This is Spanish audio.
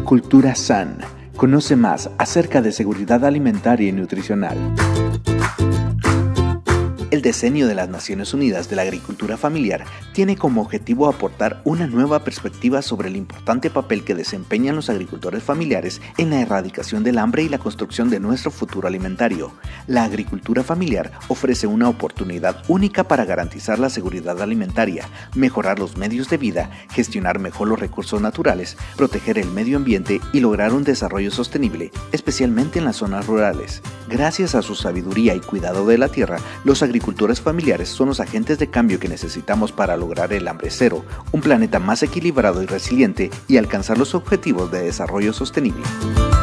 Agricultura SAN. Conoce más acerca de seguridad alimentaria y nutricional. El Decenio de las Naciones Unidas de la Agricultura Familiar tiene como objetivo aportar una nueva perspectiva sobre el importante papel que desempeñan los agricultores familiares en la erradicación del hambre y la construcción de nuestro futuro alimentario. La agricultura familiar ofrece una oportunidad única para garantizar la seguridad alimentaria, mejorar los medios de vida, gestionar mejor los recursos naturales, proteger el medio ambiente y lograr un desarrollo sostenible, especialmente en las zonas rurales. Gracias a su sabiduría y cuidado de la tierra, los agricultores familiares son los agentes de cambio que necesitamos para lograr el hambre cero, un planeta más equilibrado y resiliente y alcanzar los objetivos de desarrollo sostenible.